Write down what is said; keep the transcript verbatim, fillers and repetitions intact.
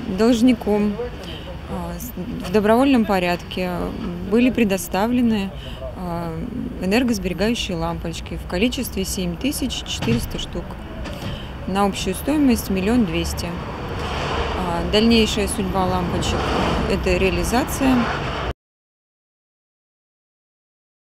должником а, с- в добровольном порядке были предоставлены а, энергосберегающие лампочки в количестве семь тысяч четыреста штук на общую стоимость миллион двести. А, Дальнейшая судьба лампочек — это реализация